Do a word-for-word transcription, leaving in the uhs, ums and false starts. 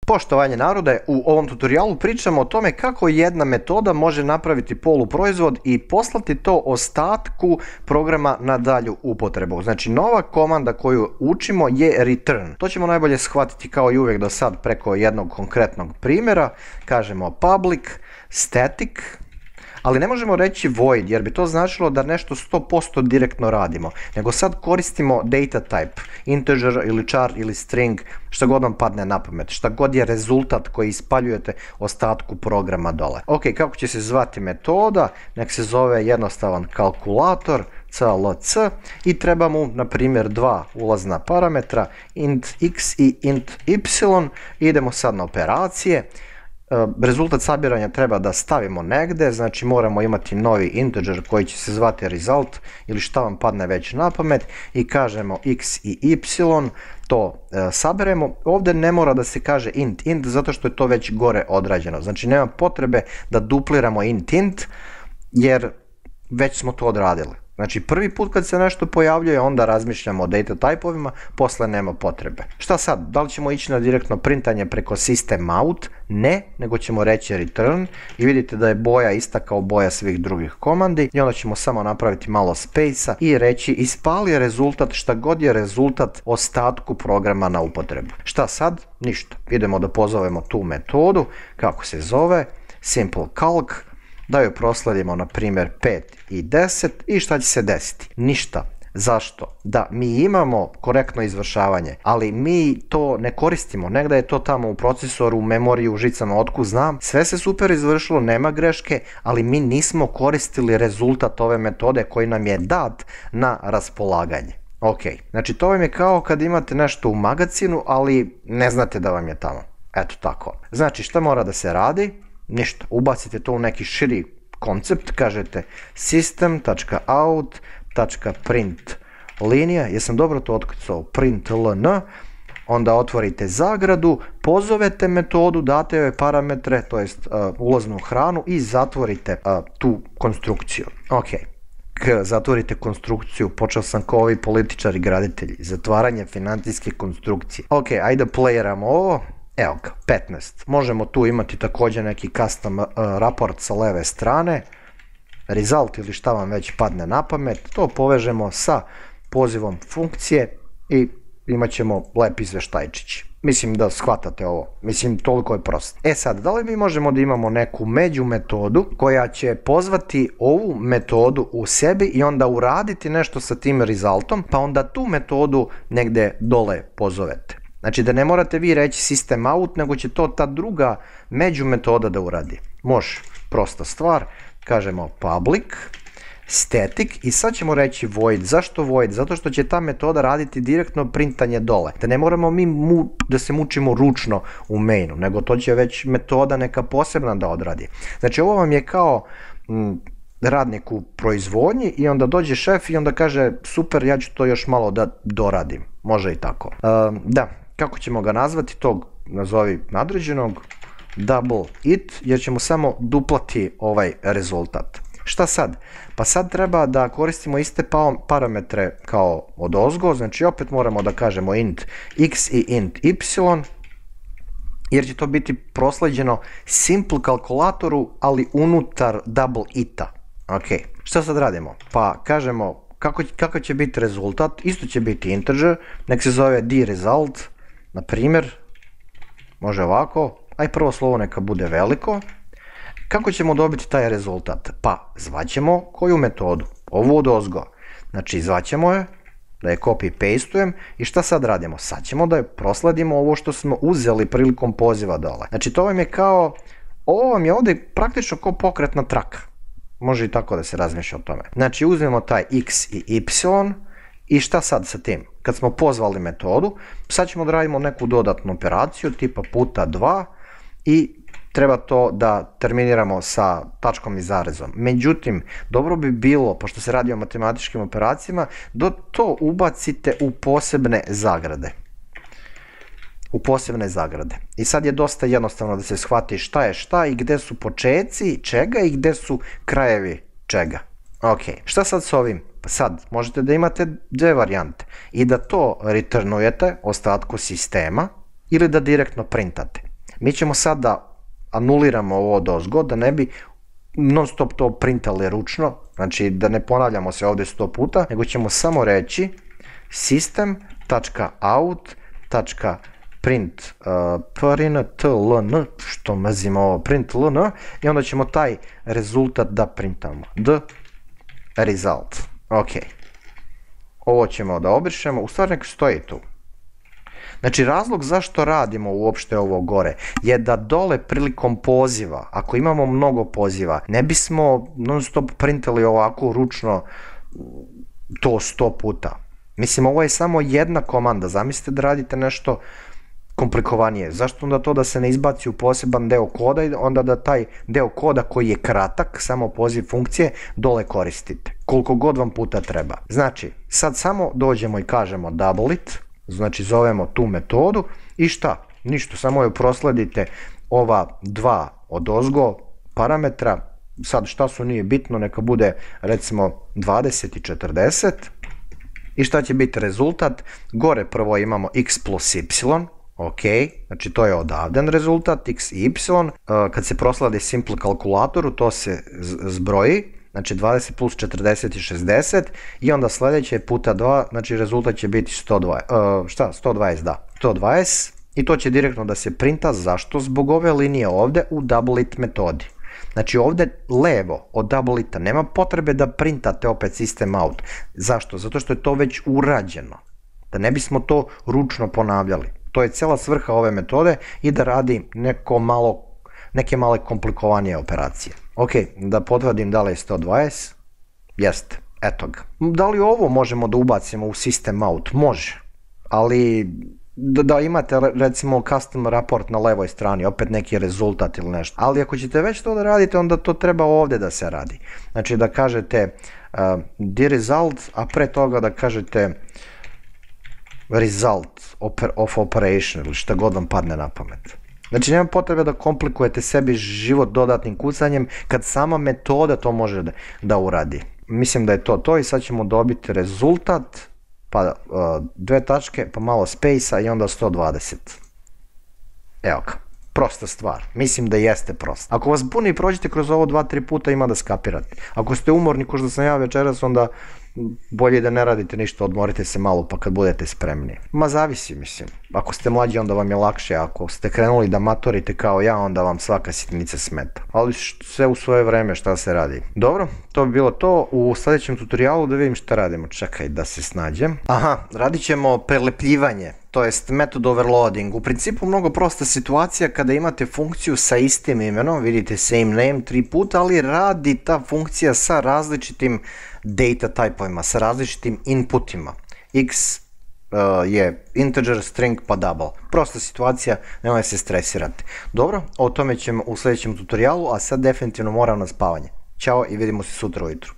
Poštovanje narode, u ovom tutorijalu pričamo o tome kako jedna metoda može napraviti poluproizvod i poslati to ostatku programa na dalju upotrebu. Znači nova komanda koju učimo je return. To ćemo najbolje shvatiti kao i uvijek do sad preko jednog konkretnog primjera. Kažemo public static, ali ne možemo reći void jer bi to značilo da nešto sto posto direktno radimo, nego sad koristimo data type, integer ili char ili string, šta god vam padne na pamet, šta god je rezultat koji ispaljujete ostatku programa dole. Ok, kako će se zvati metoda? Nek se zove jednostavan kalkulator, C L C, i treba mu, na primjer, dva ulazna parametra, int x i int y. Idemo sad na operacije. Rezultat sabiranja treba da stavimo negde, znači moramo imati novi integer koji će se zvati result ili šta vam padne već na pamet i kažemo x i y, to e, saberemo. Ovdje ne mora da se kaže int int zato što je to već gore odrađeno, znači nema potrebe da dupliramo int int jer već smo to odradili. Znači prvi put kad se nešto pojavljuje onda razmišljamo o data type-ovima, posle nema potrebe. Šta sad? Da li ćemo ići na direktno printanje preko system out? Ne, nego ćemo reći return i vidite da je boja ista kao boja svih drugih komandi i onda ćemo samo napraviti malo space-a i reći ispali rezultat šta god je rezultat ostatku programa na upotrebu. Šta sad? Ništa. Idemo da pozovemo tu metodu, kako se zove, simple calc, da joj prosledimo na primjer pet i deset i šta će se desiti? Ništa. Zašto? Da mi imamo korektno izvršavanje, ali mi to ne koristimo, negdje je to tamo u procesoru, u memoriji, u žicama, otkud znam, sve se super izvršilo, nema greške, ali mi nismo koristili rezultat ove metode koji nam je dat na raspolaganje. Ok, znači to vam je kao kad imate nešto u magazinu, ali ne znate da vam je tamo. Eto tako. Znači šta mora da se radi? Ništa, ubacite to u neki širi koncept, kažete system.out.print linija, jesam dobro to otkucao, print ln, onda otvorite zagradu, pozovete metodu, date joj parametre, to jest uh, ulaznu hranu i zatvorite uh, tu konstrukciju. Ok, K, zatvorite konstrukciju, počeo sam kao ovi političari graditelji, zatvaranje financijske konstrukcije. Ok, ajde playeramo ovo. Evo ga, petnaest. Možemo tu imati također neki custom uh, raport sa leve strane, result ili šta vam već padne na pamet, to povežemo sa pozivom funkcije i imat ćemo lep izveštajčić. Mislim da shvatate ovo, mislim toliko je prosto. E sad, da li mi možemo da imamo neku među metodu koja će pozvati ovu metodu u sebi i onda uraditi nešto sa tim resultom, pa onda tu metodu negde dole pozovete. Znači da ne morate vi reći system out, nego će to ta druga među metoda da uradi. Može, prosta stvar, kažemo public static i sad ćemo reći void. Zašto void? Zato što će ta metoda raditi direktno printanje dole. Da ne moramo mi mu, da se mučimo ručno u mainu, nego to će već metoda neka posebna da odradi. Znači ovo vam je kao m, radnik u proizvodnji i onda dođe šef i onda kaže super, ja ću to još malo da doradim. Može i tako. Uh, da. Kako ćemo ga nazvati, tog nazovi nadređenog, double it, jer ćemo samo duplati ovaj rezultat. Šta sad? Pa sad treba da koristimo iste parametre kao od ozgo, znači opet moramo da kažemo int x i int y, jer će to biti prosleđeno simple kalkulatoru, ali unutar double ita. Ok, šta sad radimo? Pa kažemo kako, kako će biti rezultat, isto će biti integer, nek se zove dResult, na primjer, može ovako, aj prvo slovo neka bude veliko. Kako ćemo dobiti taj rezultat? Pa zvaćemo koju metodu? Ovu od ozgo. Znači zvaćemo je, da je copy pastujem i šta sad radimo? Sad ćemo da je prosledimo ovo što smo uzeli prilikom poziva dole. Znači to vam je kao, ovo vam je ovdje praktično kao pokretna traka. Može i tako da se razmišlja o tome. Znači uzmemo taj x i y i šta sad sa tim? Kad smo pozvali metodu, sad ćemo da radimo neku dodatnu operaciju tipa puta dva i treba to da terminiramo sa tačkom i zarezom. Međutim, dobro bi bilo, pošto se radi o matematičkim operacijama, da to ubacite u posebne zagrade. U posebne zagrade. I sad je dosta jednostavno da se shvati šta je šta i gde su počeci čega i gde su krajevi čega. Ok, šta sad s ovim? Sad možete da imate dve varijante i da to returnujete ostatku sistema ili da direktno printate. Mi ćemo sad da anuliramo ovo od ozgo, da ne bi non stop to printali ručno, znači da ne ponavljamo se ovdje sto puta, nego ćemo samo reći system.out.print uh, println, što mrzimo ovo, println, i onda ćemo taj rezultat da printamo, the result. Ok, ovo ćemo da obrišemo, u stvari nek stoji tu. Znači razlog zašto radimo uopšte ovo gore je da dole prilikom poziva, ako imamo mnogo poziva, ne bismo non stop printali ovako ručno to sto puta. Mislim, ovo je samo jedna komanda, zamislite da radite nešto komplikovanije. Zašto onda to da se ne izbaci u poseban deo koda i onda da taj deo koda koji je kratak, samo poziv funkcije, dole koristite. Koliko god vam puta treba. Znači, sad samo dođemo i kažemo double it, znači zovemo tu metodu i šta? Ništa, samo joj prosledite ova dva odozgo parametra, sad šta su nije bitno, neka bude recimo dvadeset i četrdeset i šta će biti rezultat? Gore prvo imamo x plus y, ok, znači to je odavden rezultat, x i y, kad se prosladi simple kalkulatoru to se zbroji, znači dvadeset plus četrdeset i šezdeset i onda sljedeće puta dva, znači rezultat će biti sto dvadeset, uh, šta, sto dvadeset, da, sto dvadeset i to će direktno da se printa, zašto? Zbog ove linije ovdje u double it metodi. Znači ovdje levo od double ita nema potrebe da printate opet system out. Zašto? Zato što je to već urađeno. Da ne bismo to ručno ponavljali. To je cijela svrha ove metode i da radi neko malo, neke male komplikovanije operacije. Ok, da potvrdim da li je sto dvadeset. Jeste, eto ga. Da li ovo možemo da ubacimo u system out? Može, ali da, da imate recimo custom report na levoj strani, opet neki rezultat ili nešto. Ali ako ćete već to da radite, onda to treba ovdje da se radi. Znači da kažete uh, the result, a pre toga da kažete result of operation ili šta god vam padne na pamet. Znači nema potrebe da komplikujete sebi život dodatnim kucanjem kad sama metoda to može da, da uradi. Mislim da je to to i sad ćemo dobiti rezultat, pa uh, dve tačke, pa malo space-a i onda sto dvadeset. Evo ga, prosta stvar. Mislim da jeste prosta. Ako vas buni, prođite kroz ovo dva tri puta, ima da skapirate. Ako ste umorni, ko što sam ja večeras, onda bolje da ne radite ništa, odmorite se malo pa kad budete spremni. Ma zavisi, mislim. Ako ste mlađi, onda vam je lakše. Ako ste krenuli da matorite kao ja, onda vam svaka sitnica smeta. Ali sve u svoje vreme, šta se radi. Dobro, to bi bilo to. U sljedećem tutorialu da vidim šta radimo. Čekaj da se snađem. Aha, radit ćemo prelepljivanje, to jest method overloading. U principu mnogo prosta situacija kada imate funkciju sa istim imenom, vidite same name tri puta, ali radi ta funkcija sa različitim data typovima, sa različitim inputima. X uh, je integer, string pa double. Prosta situacija, nemoj se stresirati. Dobro, o tome ćemo u sljedećem tutorialu, a sad definitivno moram na spavanje. Ćao i vidimo se sutra ujutru.